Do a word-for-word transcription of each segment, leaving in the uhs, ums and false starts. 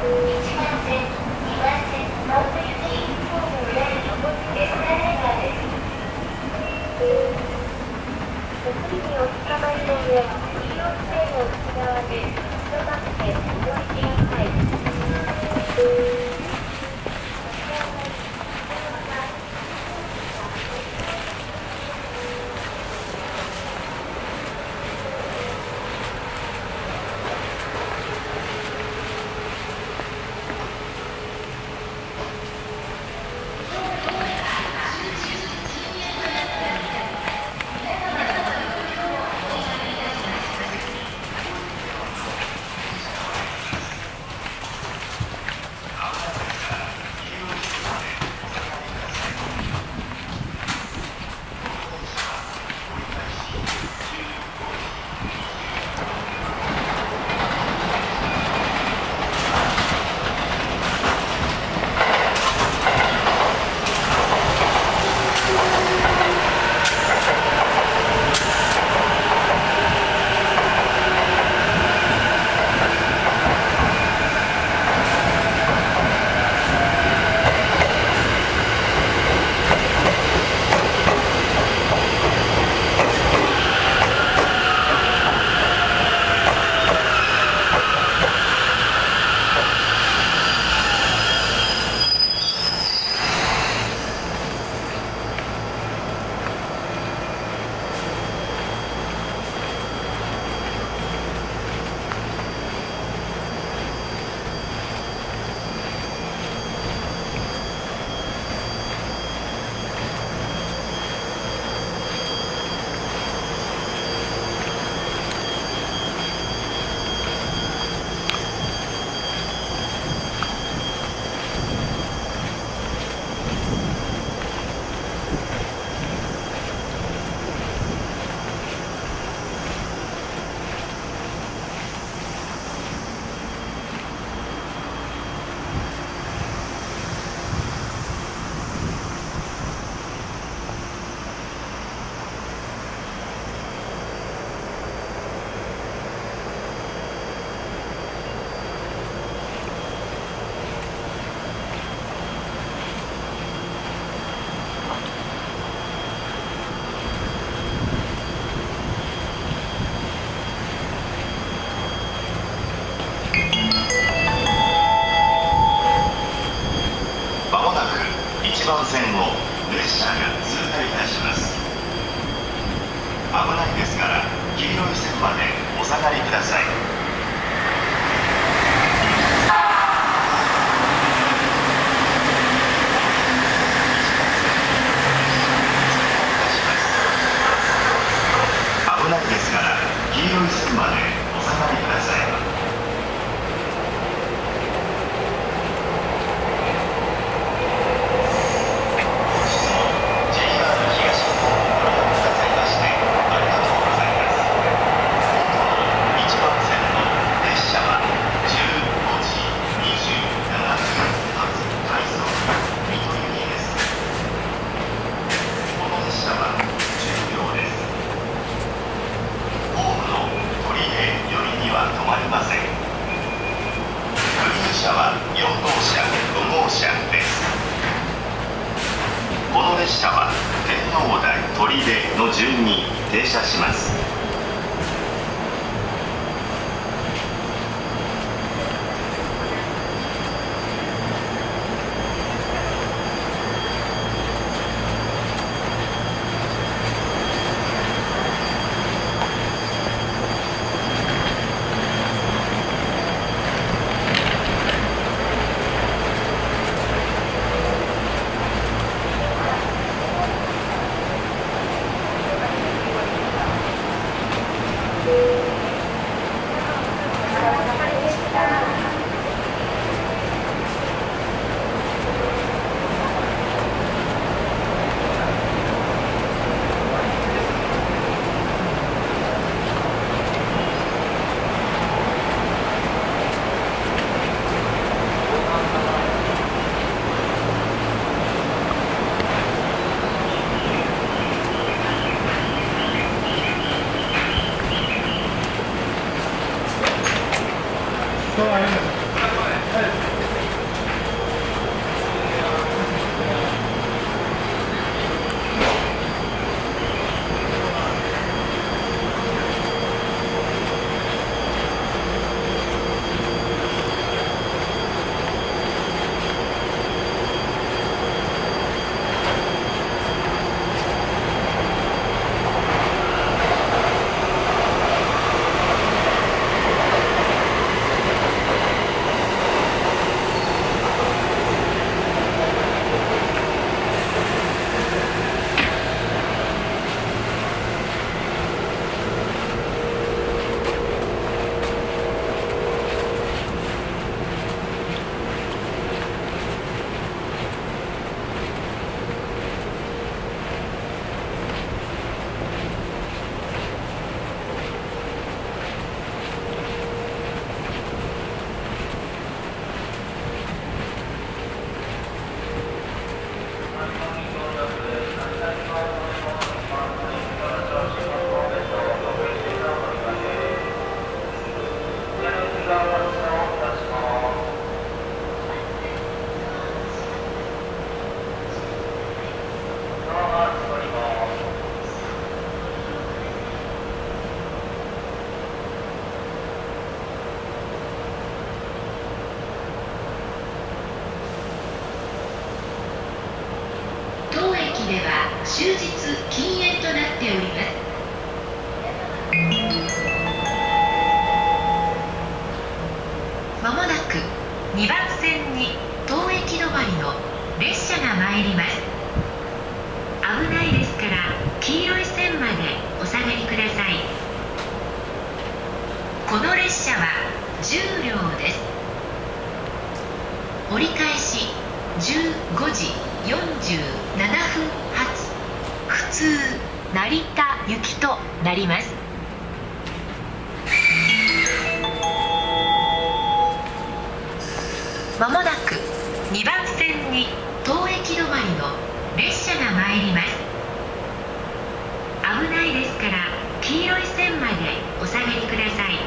番線を列車が通過いたします。危ないですから黄色い線までお下がりください。危ないですから黄色い線までお下がりください。この列車は天王台取手の順に停車します。 では終日禁煙となっております。まもなくにばん線に当駅止まりの列車が参ります。危ないですから黄色い線までお下がりください。この列車はじゅうりょうです。折り返しじゅうごじよんじゅうななふん発普通成田行きとなります。まもなくにばん線に当駅止まりの列車が参ります。危ないですから黄色い線までお下がりください。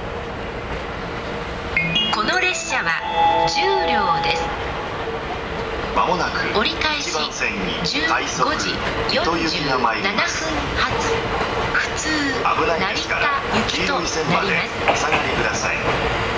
この列車はじゅうりょうです。 まもなく折り返しじゅうごじよんじゅうななふん発普通成田行きとなります。 お下がりください。